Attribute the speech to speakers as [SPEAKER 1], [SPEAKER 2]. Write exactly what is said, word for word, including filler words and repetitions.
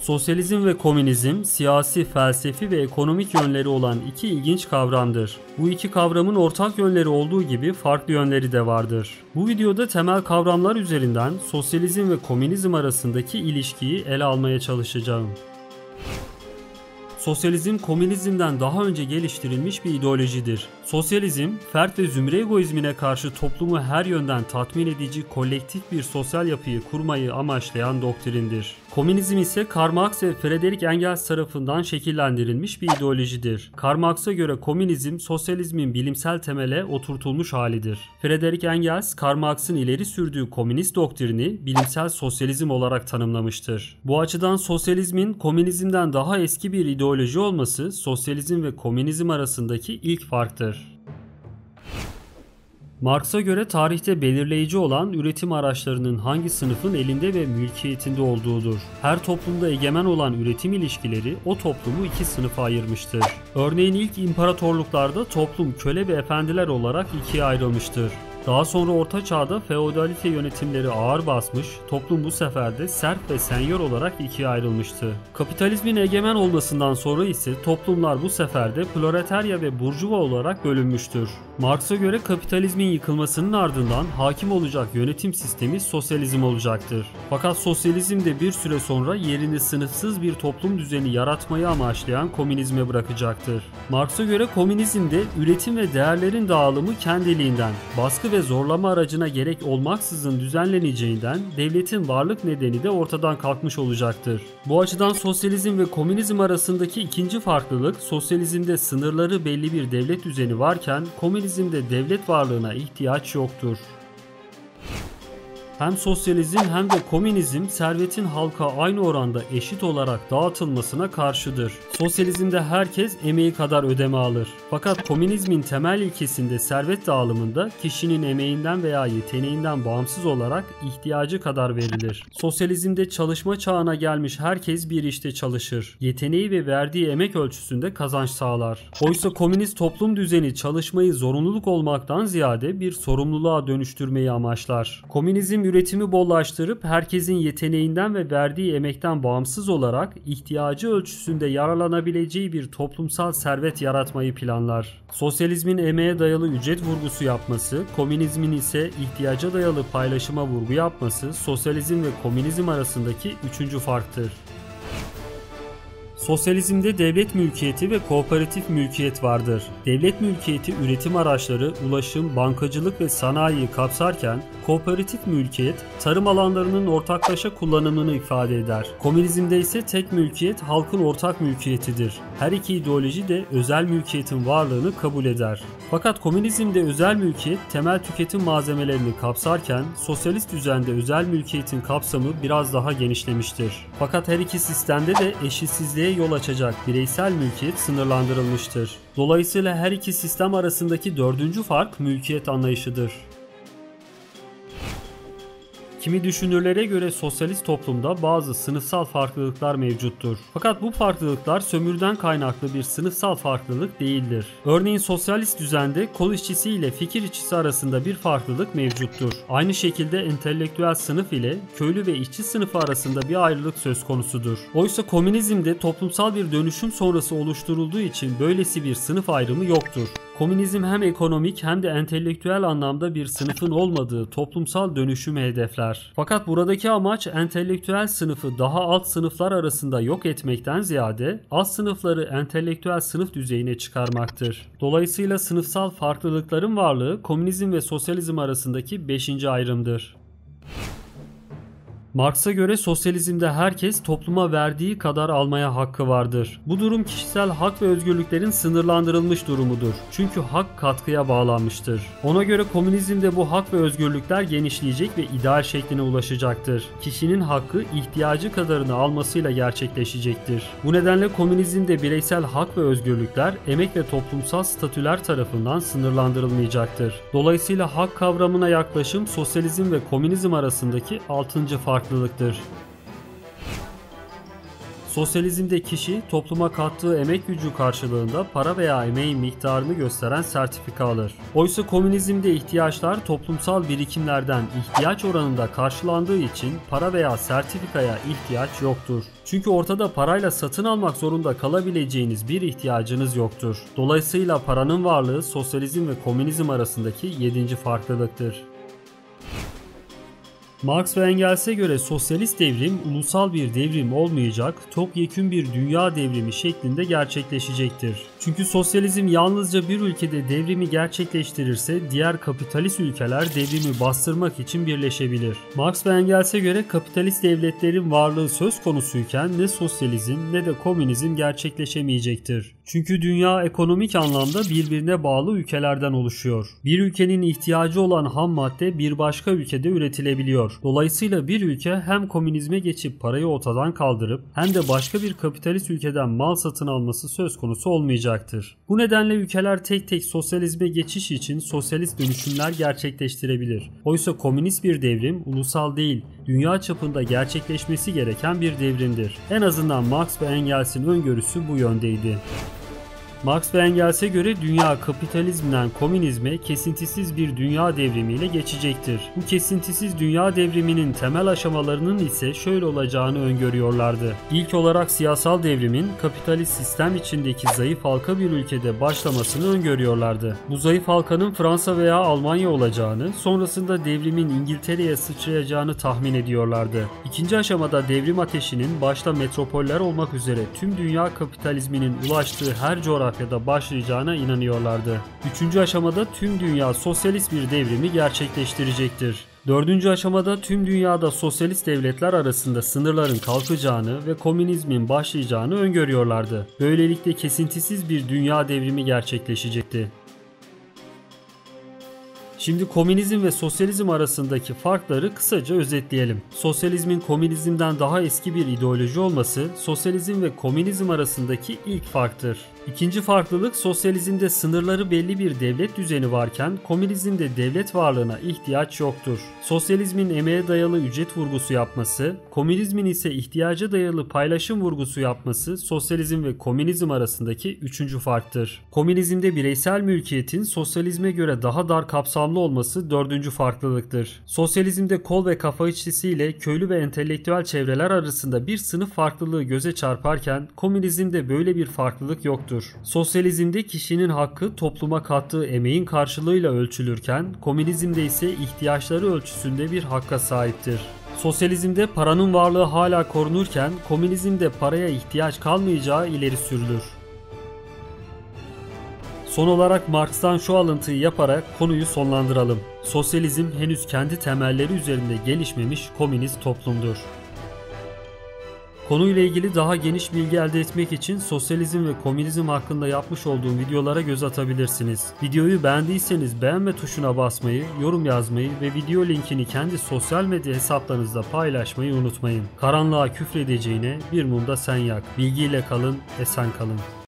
[SPEAKER 1] Sosyalizm ve komünizm, siyasi, felsefi ve ekonomik yönleri olan iki ilginç kavramdır. Bu iki kavramın ortak yönleri olduğu gibi farklı yönleri de vardır. Bu videoda temel kavramlar üzerinden sosyalizm ve komünizm arasındaki ilişkiyi ele almaya çalışacağım. Sosyalizm, komünizmden daha önce geliştirilmiş bir ideolojidir. Sosyalizm, fert ve zümre egoizmine karşı toplumu her yönden tatmin edici kolektif bir sosyal yapıyı kurmayı amaçlayan doktrindir. Komünizm ise Karl Marx ve Friedrich Engels tarafından şekillendirilmiş bir ideolojidir. Karl Marx'a göre komünizm, sosyalizmin bilimsel temele oturtulmuş halidir. Friedrich Engels, Karl Marx'ın ileri sürdüğü komünist doktrini bilimsel sosyalizm olarak tanımlamıştır. Bu açıdan sosyalizmin komünizmden daha eski bir ideoloji olması, sosyalizm ve komünizm arasındaki ilk farktır. Marx'a göre tarihte belirleyici olan üretim araçlarının hangi sınıfın elinde ve mülkiyetinde olduğudur. Her toplumda egemen olan üretim ilişkileri o toplumu iki sınıfa ayırmıştır. Örneğin ilk imparatorluklarda toplum köle ve efendiler olarak ikiye ayrılmıştır. Daha sonra Orta Çağ'da feodalite yönetimleri ağır basmış, toplum bu sefer de serf ve senyor olarak ikiye ayrılmıştı. Kapitalizmin egemen olmasından sonra ise toplumlar bu sefer de proletarya ve burjuva olarak bölünmüştür. Marx'a göre kapitalizmin yıkılmasının ardından hakim olacak yönetim sistemi sosyalizm olacaktır. Fakat sosyalizm de bir süre sonra yerini sınıfsız bir toplum düzeni yaratmayı amaçlayan komünizme bırakacaktır. Marx'a göre komünizmde üretim ve değerlerin dağılımı kendiliğinden, baskı ve zorlama aracına gerek olmaksızın düzenleneceğinden devletin varlık nedeni de ortadan kalkmış olacaktır. Bu açıdan sosyalizm ve komünizm arasındaki ikinci farklılık, sosyalizmde sınırları belli bir devlet düzeni varken komünizmde devlet varlığına ihtiyaç yoktur. Hem sosyalizm hem de komünizm servetin halka aynı oranda eşit olarak dağıtılmasına karşıdır. Sosyalizmde herkes emeği kadar ödeme alır. Fakat komünizmin temel ilkesinde servet dağılımında kişinin emeğinden veya yeteneğinden bağımsız olarak ihtiyacı kadar verilir. Sosyalizmde çalışma çağına gelmiş herkes bir işte çalışır. Yeteneği ve verdiği emek ölçüsünde kazanç sağlar. Oysa komünist toplum düzeni çalışmayı zorunluluk olmaktan ziyade bir sorumluluğa dönüştürmeyi amaçlar. Komünizm üretimi bollaştırıp herkesin yeteneğinden ve verdiği emekten bağımsız olarak ihtiyacı ölçüsünde yararlanabileceği bir toplumsal servet yaratmayı planlar. Sosyalizmin emeğe dayalı ücret vurgusu yapması, komünizmin ise ihtiyaca dayalı paylaşıma vurgu yapması sosyalizm ve komünizm arasındaki üçüncü farktır. Sosyalizmde devlet mülkiyeti ve kooperatif mülkiyet vardır. Devlet mülkiyeti üretim araçları, ulaşım, bankacılık ve sanayiyi kapsarken kooperatif mülkiyet tarım alanlarının ortaklaşa kullanımını ifade eder. Komünizmde ise tek mülkiyet halkın ortak mülkiyetidir. Her iki ideoloji de özel mülkiyetin varlığını kabul eder. Fakat komünizmde özel mülkiyet temel tüketim malzemelerini kapsarken sosyalist düzende özel mülkiyetin kapsamı biraz daha genişlemiştir. Fakat her iki sistemde de eşitsizliğe yol açacak bireysel mülkiyet sınırlandırılmıştır. Dolayısıyla her iki sistem arasındaki dördüncü fark mülkiyet anlayışıdır. Kimi düşünürlere göre sosyalist toplumda bazı sınıfsal farklılıklar mevcuttur. Fakat bu farklılıklar sömürüden kaynaklı bir sınıfsal farklılık değildir. Örneğin sosyalist düzende kol işçisi ile fikir işçisi arasında bir farklılık mevcuttur. Aynı şekilde entelektüel sınıf ile köylü ve işçi sınıfı arasında bir ayrılık söz konusudur. Oysa komünizmde toplumsal bir dönüşüm sonrası oluşturulduğu için böylesi bir sınıf ayrımı yoktur. Komünizm hem ekonomik hem de entelektüel anlamda bir sınıfın olmadığı toplumsal dönüşümü hedefler. Fakat buradaki amaç entelektüel sınıfı daha alt sınıflar arasında yok etmekten ziyade alt sınıfları entelektüel sınıf düzeyine çıkarmaktır. Dolayısıyla sınıfsal farklılıkların varlığı komünizm ve sosyalizm arasındaki beşinci ayrımdır. Marx'a göre sosyalizmde herkes topluma verdiği kadar almaya hakkı vardır. Bu durum kişisel hak ve özgürlüklerin sınırlandırılmış durumudur. Çünkü hak katkıya bağlanmıştır. Ona göre komünizmde bu hak ve özgürlükler genişleyecek ve ideal şekline ulaşacaktır. Kişinin hakkı ihtiyacı kadarını almasıyla gerçekleşecektir. Bu nedenle komünizmde bireysel hak ve özgürlükler emek ve toplumsal statüler tarafından sınırlandırılmayacaktır. Dolayısıyla hak kavramına yaklaşım sosyalizm ve komünizm arasındaki altıncı farklılıktır. Sosyalizmde kişi topluma kattığı emek gücü karşılığında para veya emeğin miktarını gösteren sertifika alır. Oysa komünizmde ihtiyaçlar toplumsal birikimlerden ihtiyaç oranında karşılandığı için para veya sertifikaya ihtiyaç yoktur. Çünkü ortada parayla satın almak zorunda kalabileceğiniz bir ihtiyacınız yoktur. Dolayısıyla paranın varlığı sosyalizm ve komünizm arasındaki yedinci farklılıktır. Marx ve Engels'e göre sosyalist devrim ulusal bir devrim olmayacak, topyekün bir dünya devrimi şeklinde gerçekleşecektir. Çünkü sosyalizm yalnızca bir ülkede devrimi gerçekleştirirse diğer kapitalist ülkeler devrimi bastırmak için birleşebilir. Marx ve Engels'e göre kapitalist devletlerin varlığı söz konusuyken ne sosyalizm ne de komünizm gerçekleşemeyecektir. Çünkü dünya ekonomik anlamda birbirine bağlı ülkelerden oluşuyor. Bir ülkenin ihtiyacı olan ham madde bir başka ülkede üretilebiliyor. Dolayısıyla bir ülke hem komünizme geçip parayı ortadan kaldırıp hem de başka bir kapitalist ülkeden mal satın alması söz konusu olmayacaktır. Bu nedenle ülkeler tek tek sosyalizme geçiş için sosyalist dönüşümler gerçekleştirebilir. Oysa komünist bir devrim ulusal değil, dünya çapında gerçekleşmesi gereken bir devrimdir. En azından Marx ve Engels'in öngörüsü bu yöndeydi. Marx ve Engels'e göre dünya kapitalizmden komünizme kesintisiz bir dünya devrimiyle geçecektir. Bu kesintisiz dünya devriminin temel aşamalarının ise şöyle olacağını öngörüyorlardı. İlk olarak siyasal devrimin kapitalist sistem içindeki zayıf halka bir ülkede başlamasını öngörüyorlardı. Bu zayıf halkanın Fransa veya Almanya olacağını, sonrasında devrimin İngiltere'ye sıçrayacağını tahmin ediyorlardı. İkinci aşamada devrim ateşinin başta metropoller olmak üzere tüm dünya kapitalizminin ulaştığı her coğrafyada ya başlayacağına inanıyorlardı. Üçüncü aşamada tüm dünya sosyalist bir devrimi gerçekleştirecektir. Dördüncü aşamada tüm dünyada sosyalist devletler arasında sınırların kalkacağını ve komünizmin başlayacağını öngörüyorlardı. Böylelikle kesintisiz bir dünya devrimi gerçekleşecekti. Şimdi komünizm ve sosyalizm arasındaki farkları kısaca özetleyelim. Sosyalizmin komünizmden daha eski bir ideoloji olması, sosyalizm ve komünizm arasındaki ilk farktır. İkinci farklılık, sosyalizmde sınırları belli bir devlet düzeni varken komünizmde devlet varlığına ihtiyaç yoktur. Sosyalizmin emeğe dayalı ücret vurgusu yapması, komünizmin ise ihtiyaca dayalı paylaşım vurgusu yapması sosyalizm ve komünizm arasındaki üçüncü farktır. Komünizmde bireysel mülkiyetin sosyalizme göre daha dar kapsamlı olması dördüncü farklılıktır. Sosyalizmde kol ve kafa işçisiyle köylü ve entelektüel çevreler arasında bir sınıf farklılığı göze çarparken komünizmde böyle bir farklılık yoktur. Sosyalizmde kişinin hakkı topluma kattığı emeğin karşılığıyla ölçülürken komünizmde ise ihtiyaçları ölçüsünde bir hakka sahiptir. Sosyalizmde paranın varlığı hala korunurken komünizmde paraya ihtiyaç kalmayacağı ileri sürülür. Son olarak Marx'tan şu alıntıyı yaparak konuyu sonlandıralım. Sosyalizm henüz kendi temelleri üzerinde gelişmemiş komünist toplumdur. Konuyla ilgili daha geniş bilgi elde etmek için sosyalizm ve komünizm hakkında yapmış olduğum videolara göz atabilirsiniz. Videoyu beğendiyseniz beğenme tuşuna basmayı, yorum yazmayı ve video linkini kendi sosyal medya hesaplarınızda paylaşmayı unutmayın. Karanlığa küfredeceğine bir mumda sen yak. Bilgiyle kalın, esen kalın.